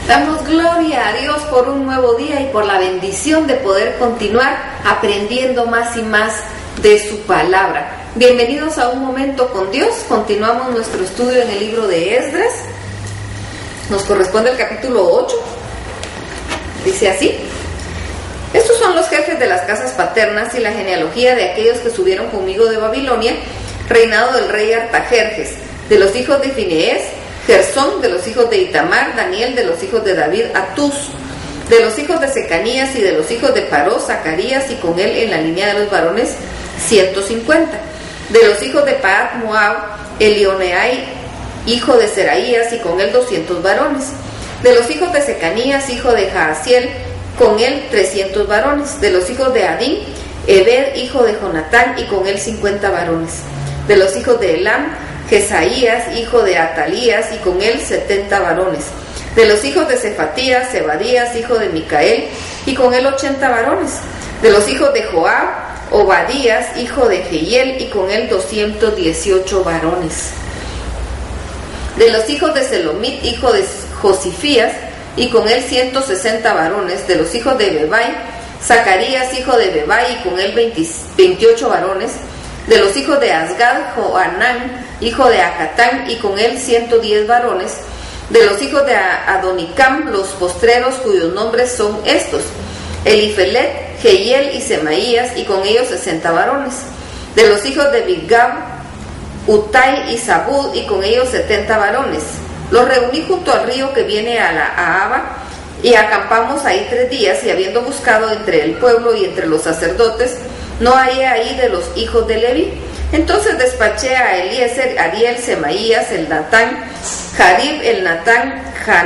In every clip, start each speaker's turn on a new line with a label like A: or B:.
A: Damos gloria a Dios por un nuevo día y por la bendición de poder continuar aprendiendo más y más de su palabra. Bienvenidos a Un Momento con Dios. Continuamos nuestro estudio en el libro de Esdras. Nos corresponde el capítulo 8. Dice así: estos son los jefes de las casas paternas y la genealogía de aquellos que subieron conmigo de Babilonia, reinado del rey Artajerjes, de los hijos de Finees, Gersón; de los hijos de Itamar, Daniel; de los hijos de David, Atús; de los hijos de Secanías y de los hijos de Paró, Zacarías, y con él en la línea de los varones 150; de los hijos de Pahat Moab, Elioneai, hijo de Seraías, y con él 200 varones; de los hijos de Secanías, hijo de Jaasiel, con él 300 varones; de los hijos de Adín, Ebed, hijo de Jonatán, y con él 50 varones; de los hijos de Elam, Jesaías, hijo de Atalías, y con él 70 varones; de los hijos de Cefatías, Zebadías, hijo de Micael, y con él 80 varones; de los hijos de Joab, Obadías, hijo de Jehiel, y con él 218 varones; de los hijos de Selomit, hijo de Josifías, y con él 160 varones; de los hijos de Bebai, Zacarías, hijo de Bebai, y con él 28 varones; de los hijos de Asgad, Joanán, hijo de Acatán, y con él 110 varones; de los hijos de Adonicam, los postreros, cuyos nombres son estos: Elifelet, Jehiel y Semaías, y con ellos 60 varones; de los hijos de Bilgab, Utai y Zabud, y con ellos 70 varones. Los reuní junto al río que viene a Aba, y acampamos ahí 3 días, y habiendo buscado entre el pueblo y entre los sacerdotes, no hallé ahí de los hijos de Leví. Entonces despaché a Eliezer, Ariel, Semaías, el Natán, Jarib, el Natán,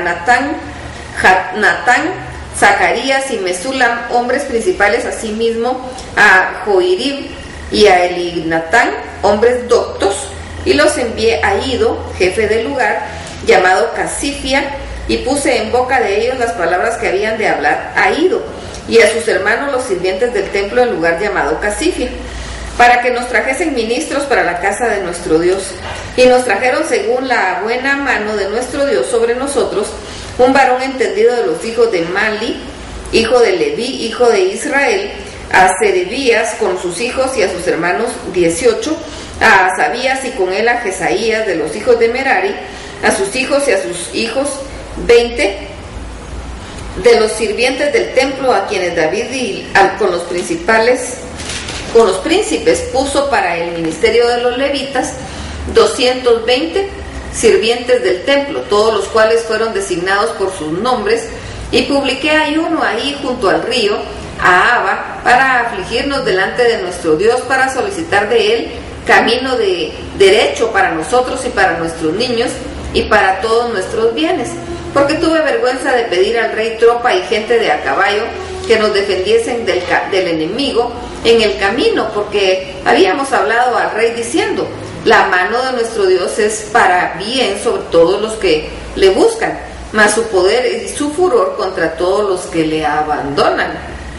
A: Natán, Zacarías y Mesulam, hombres principales; asimismo a Joirib y a Elinatán, hombres doctos, y los envié a Ido, jefe del lugar, llamado Casifia, y puse en boca de ellos las palabras que habían de hablar a Ido, y a sus hermanos los sirvientes del templo del lugar llamado Casifia, para que nos trajesen ministros para la casa de nuestro Dios. Y nos trajeron según la buena mano de nuestro Dios sobre nosotros un varón entendido de los hijos de Mali, hijo de Leví, hijo de Israel; a Serebías con sus hijos y a sus hermanos 18; a Asabías y con él a Jesaías de los hijos de Merari, a sus hijos y a sus hijos 20; de los sirvientes del templo, a quienes David con los príncipes puso para el ministerio de los levitas, 220 sirvientes del templo, todos los cuales fueron designados por sus nombres. Y publiqué ayuno ahí junto al río, a Aba, para afligirnos delante de nuestro Dios, para solicitar de él camino de derecho para nosotros y para nuestros niños y para todos nuestros bienes, porque tuve vergüenza de pedir al rey tropa y gente de a caballo que nos defendiesen del enemigo en el camino, porque habíamos hablado al rey diciendo: la mano de nuestro Dios es para bien sobre todos los que le buscan, mas su poder y su furor contra todos los que le abandonan.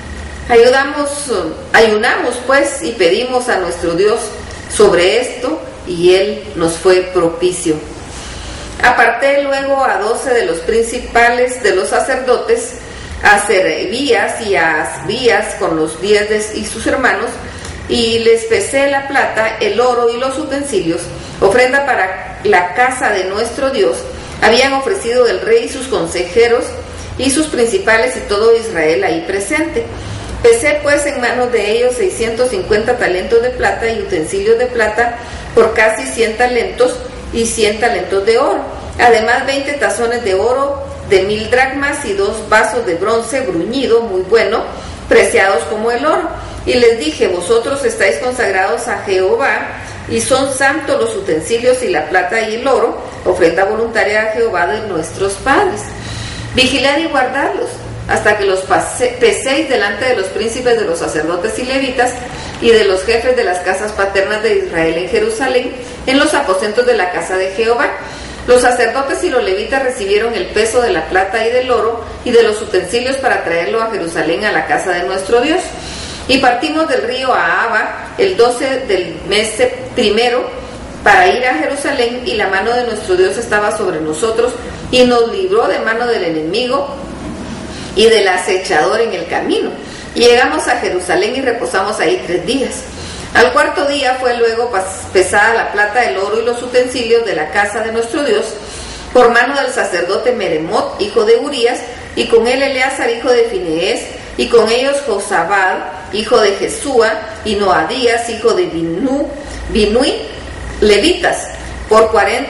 A: Ayunamos pues y pedimos a nuestro Dios sobre esto, y él nos fue propicio. Aparté luego a 12 de los principales de los sacerdotes, a Serebías y a Asbías con los 10 y sus hermanos, y les pesé la plata, el oro y los utensilios, ofrenda para la casa de nuestro Dios. Habían ofrecido el rey y sus consejeros y sus principales y todo Israel ahí presente. Pesé pues en manos de ellos 650 talentos de plata y utensilios de plata por casi 100 talentos y 100 talentos de oro. Además 20 tazones de oro de 1000 dracmas y 2 vasos de bronce bruñido muy bueno, preciados como el oro. Y les dije: vosotros estáis consagrados a Jehová, y son santos los utensilios y la plata y el oro, ofrenda voluntaria a Jehová de nuestros padres. Vigilad y guardadlos, hasta que los peséis delante de los príncipes de los sacerdotes y levitas, y de los jefes de las casas paternas de Israel en Jerusalén, en los aposentos de la casa de Jehová. Los sacerdotes y los levitas recibieron el peso de la plata y del oro y de los utensilios para traerlo a Jerusalén, a la casa de nuestro Dios. Y partimos del río a Aba el 12 del mes primero para ir a Jerusalén, y la mano de nuestro Dios estaba sobre nosotros, y nos libró de mano del enemigo y del acechador en el camino. Y llegamos a Jerusalén y reposamos ahí 3 días. Al 4.º día fue luego pesada la plata, el oro y los utensilios de la casa de nuestro Dios por mano del sacerdote Meremot, hijo de Urías, y con él Eleazar, hijo de Finees, y con ellos Josabad, hijo de Jesúa, y Noadías, hijo de Binui, levitas. Por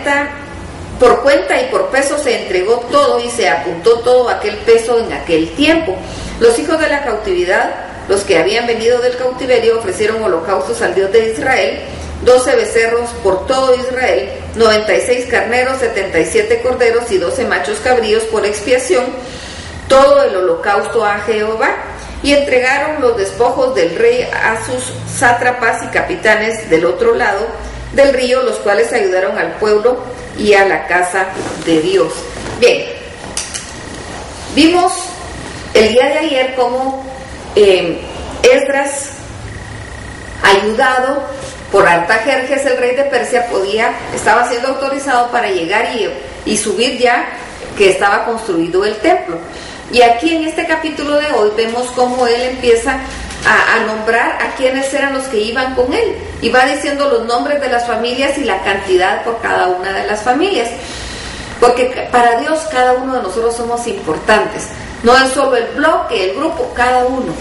A: cuenta y por peso se entregó todo y se apuntó todo aquel peso en aquel tiempo. Los hijos de la cautividad, los que habían venido del cautiverio, ofrecieron holocaustos al Dios de Israel, 12 becerros por todo Israel, 96 carneros, 77 corderos y 12 machos cabríos por expiación, todo el holocausto a Jehová. Y entregaron los despojos del rey a sus sátrapas y capitanes del otro lado del río, los cuales ayudaron al pueblo y a la casa de Dios. Bien, vimos el día de ayer cómo Esdras, ayudado por Artajerjes, el rey de Persia, estaba siendo autorizado para llegar y subir ya que estaba construido el templo. Y aquí en este capítulo de hoy vemos cómo él empieza a nombrar a quienes eran los que iban con él, y va diciendo los nombres de las familias y la cantidad por cada una de las familias, porque para Dios cada uno de nosotros somos importantes. No es solo el bloque, el grupo, cada uno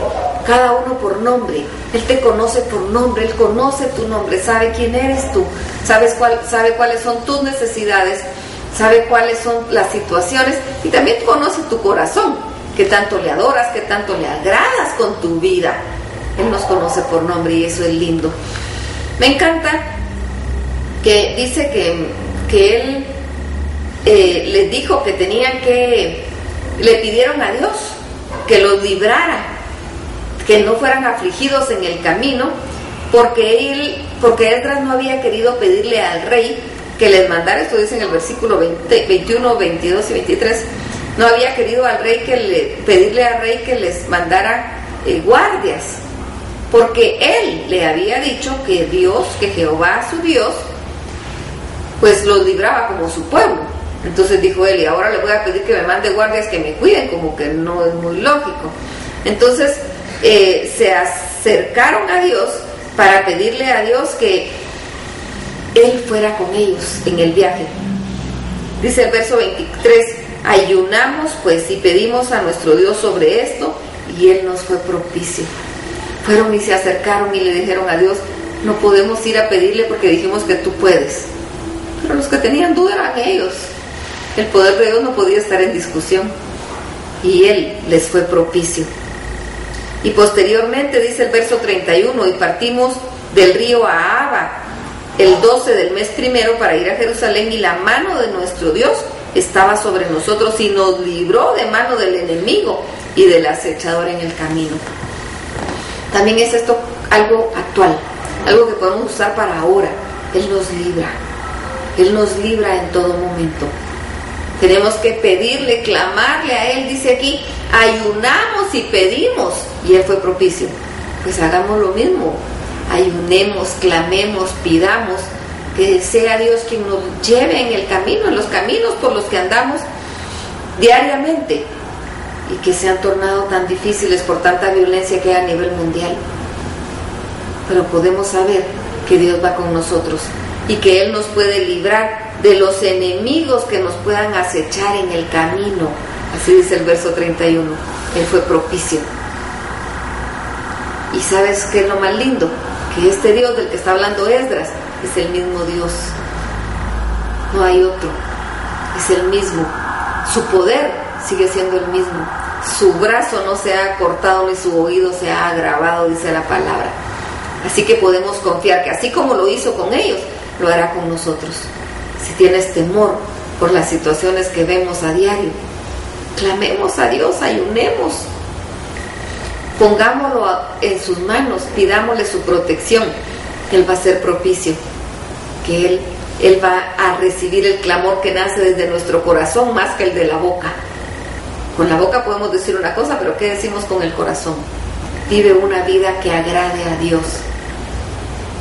A: por nombre. Él te conoce por nombre, Él conoce tu nombre, sabe quién eres tú, sabe cuáles son tus necesidades, sabe cuáles son las situaciones, y también conoce tu corazón, que tanto le adoras, que tanto le agradas con tu vida. Él nos conoce por nombre y eso es lindo. Me encanta que dice que Él les dijo que le pidieron a Dios que los librara, que no fueran afligidos en el camino, porque Esdras no había querido pedirle al rey que les mandara, esto dice en el versículo 21, 22 y 23, no había querido pedirle al rey que les mandara guardias, porque él le había dicho que Jehová su Dios, pues los libraba como su pueblo. Entonces dijo él, y ahora le voy a pedir que me mande guardias que me cuiden, como que no es muy lógico. Entonces se acercaron a Dios para pedirle a Dios que Él fuera con ellos en el viaje. Dice el verso 23, ayunamos pues y pedimos a nuestro Dios sobre esto, y Él nos fue propicio. Fueron y se acercaron y le dijeron a Dios, no podemos ir a pedirle porque dijimos que tú puedes. Pero los que tenían duda eran ellos. El poder de Dios no podía estar en discusión, y Él les fue propicio. Y posteriormente dice el verso 31, y partimos del río Ahava el 12 del mes primero para ir a Jerusalén, y la mano de nuestro Dios estaba sobre nosotros y nos libró de mano del enemigo y del acechador en el camino. También es esto algo actual, algo que podemos usar para ahora. Él nos libra en todo momento. Tenemos que pedirle, clamarle a Él. Dice aquí, ayunamos y pedimos, y Él fue propicio. Pues hagamos lo mismo, ayunemos, clamemos, pidamos, que sea Dios quien nos lleve en el camino, en los caminos por los que andamos diariamente, y que se han tornado tan difíciles por tanta violencia que hay a nivel mundial. Pero podemos saber que Dios va con nosotros y que Él nos puede librar de los enemigos que nos puedan acechar en el camino. Así dice el verso 31, Él fue propicio. ¿Y sabes qué es lo más lindo? Que este Dios del que está hablando Esdras es el mismo Dios, no hay otro, es el mismo. Su poder sigue siendo el mismo, su brazo no se ha cortado ni su oído se ha agravado, dice la palabra. Así que podemos confiar que así como lo hizo con ellos, lo hará con nosotros. Si tienes temor por las situaciones que vemos a diario, clamemos a Dios, ayunemos, pongámoslo en sus manos, pidámosle su protección. Él va a ser propicio, que Él va a recibir el clamor que nace desde nuestro corazón más que el de la boca. Con la boca podemos decir una cosa, pero ¿qué decimos con el corazón? Vive una vida que agrade a Dios.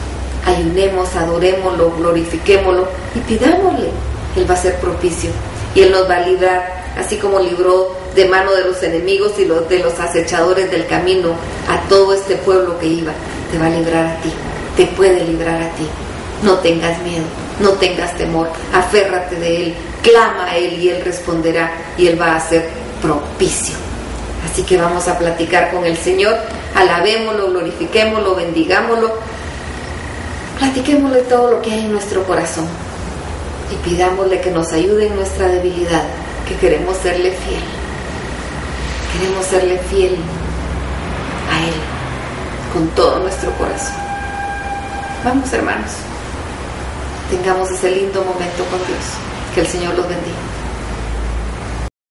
A: Ayunemos, adorémoslo, glorifiquémoslo y pidámosle. Él va a ser propicio. y Él nos va a librar, así como libró de mano de los enemigos y de los acechadores del camino a todo este pueblo que iba. Te va a librar a ti, te puede librar a ti. No tengas miedo, no tengas temor, aférrate de Él, clama a Él y Él responderá y Él va a ser propicio. Así que vamos a platicar con el Señor, alabémoslo, glorifiquémoslo, bendigámoslo, platiquémosle todo lo que hay en nuestro corazón y pidámosle que nos ayude en nuestra debilidad, que queremos serle fiel. Queremos serle fiel a Él con todo nuestro corazón. Vamos, hermanos, tengamos ese lindo momento con Dios. Que el Señor los bendiga.